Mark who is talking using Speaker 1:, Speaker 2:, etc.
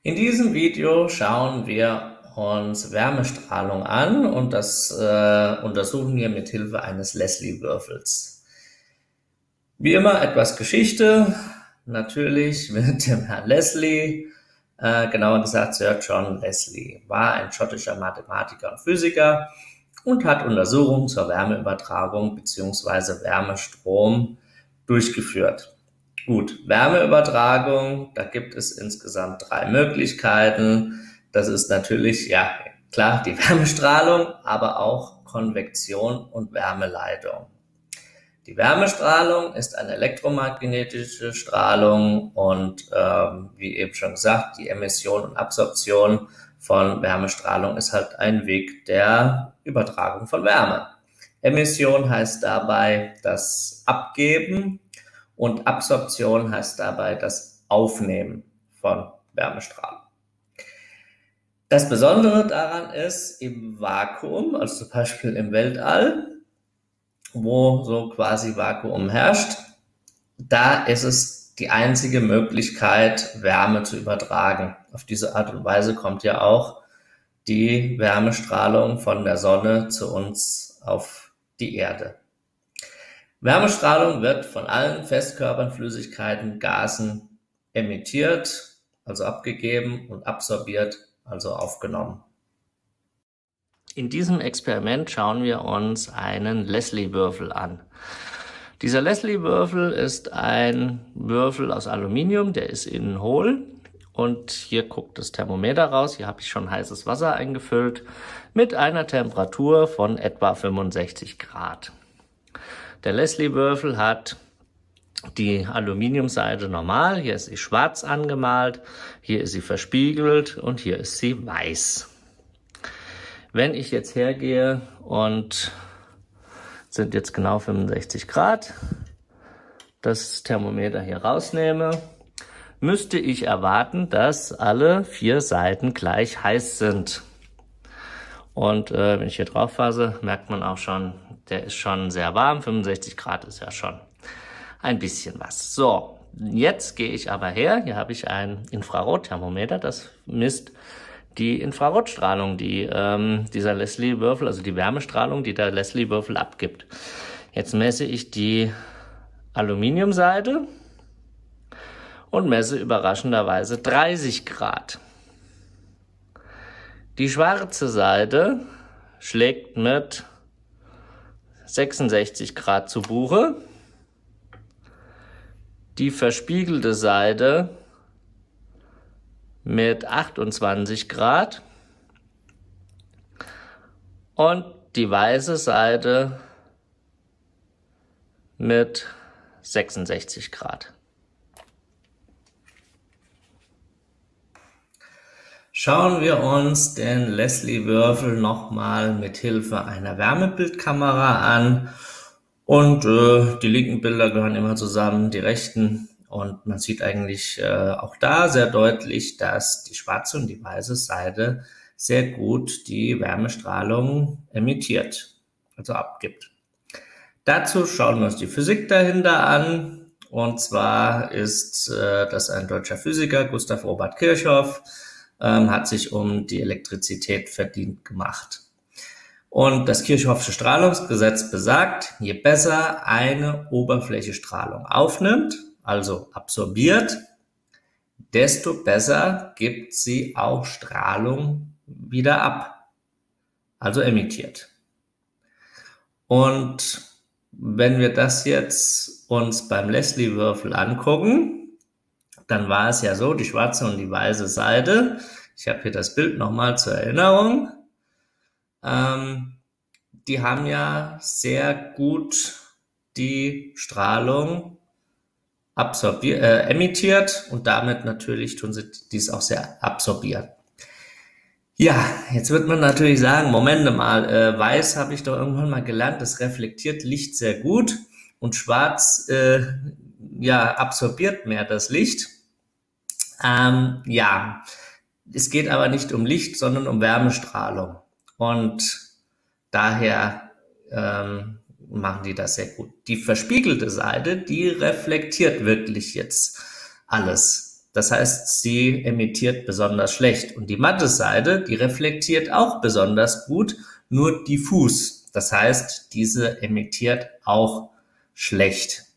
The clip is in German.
Speaker 1: In diesem Video schauen wir uns Wärmestrahlung an und das untersuchen wir mit Hilfe eines Leslie-Würfels. Wie immer etwas Geschichte, natürlich mit dem Herrn Leslie, genauer gesagt Sir John Leslie, war ein schottischer Mathematiker und Physiker und hat Untersuchungen zur Wärmeübertragung bzw. Wärmestrom durchgeführt. Gut, Wärmeübertragung, da gibt es insgesamt 3 Möglichkeiten. Das ist natürlich, ja klar, die Wärmestrahlung, aber auch Konvektion und Wärmeleitung. Die Wärmestrahlung ist eine elektromagnetische Strahlung und wie eben schon gesagt, die Emission und Absorption von Wärmestrahlung ist halt ein Weg der Übertragung von Wärme. Emission heißt dabei das Abgeben und Absorption heißt dabei das Aufnehmen von Wärmestrahlung. Das Besondere daran ist, im Vakuum, also zum Beispiel im Weltall, wo so quasi Vakuum herrscht, da ist es die einzige Möglichkeit, Wärme zu übertragen. Auf diese Art und Weise kommt ja auch die Wärmestrahlung von der Sonne zu uns auf die Erde. Wärmestrahlung wird von allen Festkörpern, Flüssigkeiten, Gasen emittiert, also abgegeben, und absorbiert, also aufgenommen. In diesem Experiment schauen wir uns einen Leslie-Würfel an. Dieser Leslie-Würfel ist ein Würfel aus Aluminium, der ist innen hohl. Und hier guckt das Thermometer raus. Hier habe ich schon heißes Wasser eingefüllt mit einer Temperatur von etwa 65 Grad. Der Leslie-Würfel hat die Aluminiumseite normal. Hier ist sie schwarz angemalt, hier ist sie verspiegelt und hier ist sie weiß. Wenn ich jetzt hergehe und sind jetzt genau 65 Grad, das Thermometer hier rausnehme, müsste ich erwarten, dass alle 4 Seiten gleich heiß sind. Und wenn ich hier drauf fasse, merkt man auch schon, der ist schon sehr warm. 65 Grad ist ja schon ein bisschen was. So, jetzt gehe ich aber her. Hier habe ich ein Infrarotthermometer, das misst die Infrarotstrahlung, die dieser Leslie-Würfel, also die Wärmestrahlung, die der Leslie-Würfel abgibt. Jetzt messe ich die Aluminiumseite und messe überraschenderweise 30 Grad. Die schwarze Seite schlägt mit 66 Grad zu Buche. Die verspiegelte Seite mit 28 Grad und die weiße Seite mit 66 Grad. Schauen wir uns den Leslie-Würfel nochmal mit Hilfe einer Wärmebildkamera an. Und die linken Bilder gehören immer zusammen, die rechten. Und man sieht eigentlich auch da sehr deutlich, dass die schwarze und die weiße Seite sehr gut die Wärmestrahlung emittiert, also abgibt. Dazu schauen wir uns die Physik dahinter an. Und zwar ist das ein deutscher Physiker, Gustav Robert Kirchhoff, hat sich um die Elektrizität verdient gemacht. Und das Kirchhoffsche Strahlungsgesetz besagt, je besser eine Oberfläche Strahlung aufnimmt, also absorbiert, desto besser gibt sie auch Strahlung wieder ab, also emittiert. Und wenn wir das jetzt uns beim Leslie-Würfel angucken, dann war es ja so, die schwarze und die weiße Seite, ich habe hier das Bild nochmal zur Erinnerung, die haben ja sehr gut die Strahlung emittiert und damit natürlich tun sie dies auch sehr absorbieren. Ja, jetzt wird man natürlich sagen, Moment mal, weiß habe ich doch irgendwann mal gelernt, das reflektiert Licht sehr gut und schwarz ja, absorbiert mehr das Licht. Ja, es geht aber nicht um Licht, sondern um Wärmestrahlung. Und daher machen die das sehr gut. Die verspiegelte Seite, die reflektiert wirklich jetzt alles. Das heißt, sie emittiert besonders schlecht. Und die matte Seide, die reflektiert auch besonders gut, nur diffus. Das heißt, diese emittiert auch schlecht.